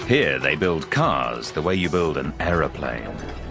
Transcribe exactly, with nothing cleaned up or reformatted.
Here they build cars the way you build an aeroplane.